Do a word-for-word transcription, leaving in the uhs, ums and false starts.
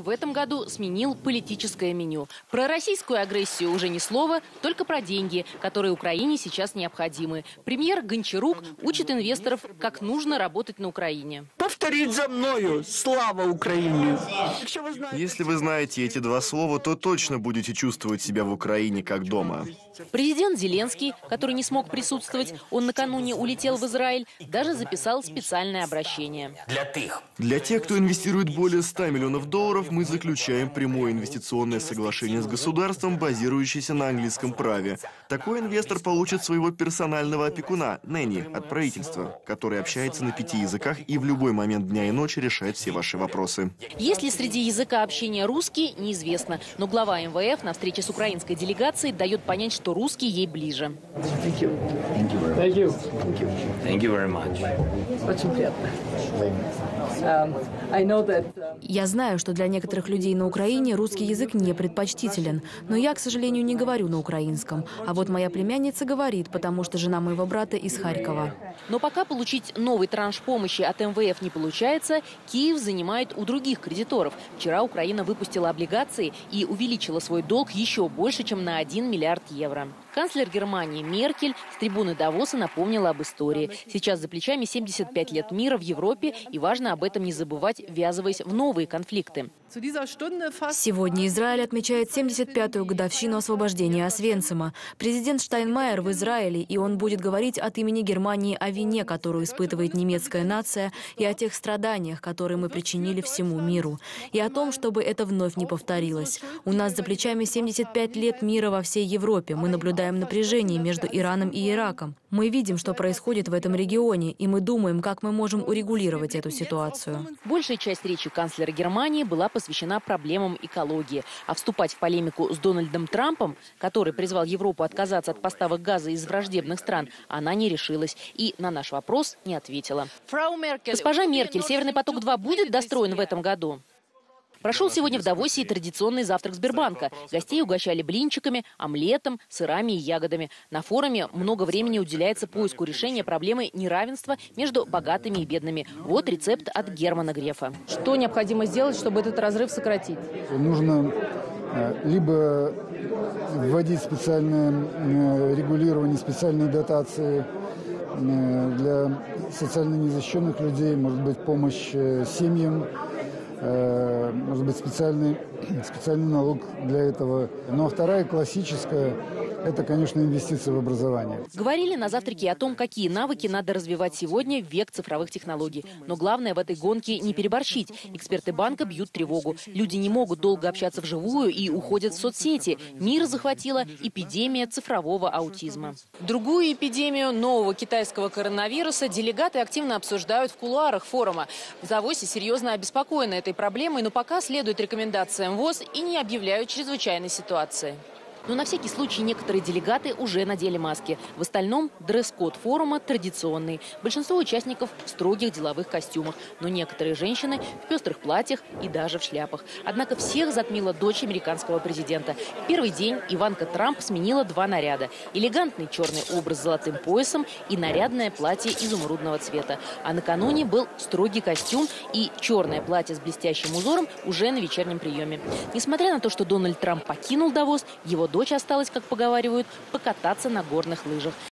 в этом году сменил политическое меню. Про российскую агрессию уже ни слова, только про деньги, которые Украине сейчас необходимы. Премьер Гончарук учит инвесторов, как нужно работать на Украине. Повторить за мною: слава Украине! Если вы знаете эти два слова, то точно будете чувствовать себя в Украине как дома. Президент Зеленский, который не смог присутствовать, он накануне улетел в Израиль, даже записал специальное обращение. Для тех, кто инвестирует более ста миллионов долларов, мы заключаем прямое инвестиционное соглашение с государством, базирующееся на английском праве. Такой инвестор получит своего персонального опекуна, нэнни, от правительства, который общается на пяти языках и в любой момент дня и ночи решает все ваши вопросы. Есть ли среди языка общения русский, неизвестно. Но глава эм вэ эф на встрече с украинской делегацией дает понять, что русский ей ближе. Thank you. Thank you. Thank you. Thank you. Thank you very much. Очень приятно. Um, I know that, um... Я знаю, что для некоторых людей на Украине русский язык не предпочтителен, но я, к сожалению, не говорю на украинском. А вот моя племянница говорит, потому что жена моего брата из Харькова. Но пока получить новый транш помощи от эм вэ эф не получается, Киев занимает у других кредиторов. Вчера Украина выпустила облигации и увеличила свой долг еще больше, чем на один миллиард евро. Канцлер Германии Меркель с трибуны Давоса напомнила об истории. Сейчас за плечами семьдесят пять лет мира в Европе, и важно об этом не забывать, ввязываясь в новые конфликты. Сегодня Израиль отмечает семьдесят пятую годовщину освобождения Освенцима. Президент Штайнмайер в Израиле, и он будет говорить от имени Германии о вине, которую испытывает немецкая нация, и о тех страданиях, которые мы причинили всему миру, и о том, чтобы это вновь не повторилось. У нас за плечами семьдесят пять лет мира во всей Европе. Мы наблюдаем напряжение между Ираном и Ираком. Мы видим, что происходит в этом регионе, и мы думаем, как мы можем урегулировать эту ситуацию. Большая часть речи канцлера Германии была посвящена проблемам экологии. А вступать в полемику с Дональдом Трампом, который призвал Европу отказаться от поставок газа из враждебных стран, она не решилась и на наш вопрос не ответила. Госпожа Меркель, Северный поток-два будет достроен в этом году? Прошел сегодня в Давосе и традиционный завтрак Сбербанка. Гостей угощали блинчиками, омлетом, сырами и ягодами. На форуме много времени уделяется поиску решения проблемы неравенства между богатыми и бедными. Вот рецепт от Германа Грефа. Что необходимо сделать, чтобы этот разрыв сократить? Нужно либо вводить специальное регулирование, специальные дотации для социально незащищенных людей, может быть, помощь семьям, может быть, специальный, специальный налог для этого. Ну а вторая, классическая, это, конечно, инвестиции в образование. Говорили на завтраке о том, какие навыки надо развивать сегодня в век цифровых технологий. Но главное в этой гонке не переборщить. Эксперты банка бьют тревогу. Люди не могут долго общаться вживую и уходят в соцсети. Мир захватила эпидемия цифрового аутизма. Другую эпидемию нового китайского коронавируса делегаты активно обсуждают в кулуарах форума. В Давосе серьезно обеспокоены этой проблемой, но пока следуют рекомендациям ВОЗ и не объявляют чрезвычайной ситуации. Но на всякий случай некоторые делегаты уже надели маски. В остальном дресс-код форума традиционный. Большинство участников в строгих деловых костюмах. Но некоторые женщины в пестрых платьях и даже в шляпах. Однако всех затмила дочь американского президента. В первый день Иванка Трамп сменила два наряда. Элегантный черный образ с золотым поясом и нарядное платье изумрудного цвета. А накануне был строгий костюм и черное платье с блестящим узором уже на вечернем приеме. Несмотря на то, что Дональд Трамп покинул Давос, его дочь осталась, как поговаривают, покататься на горных лыжах.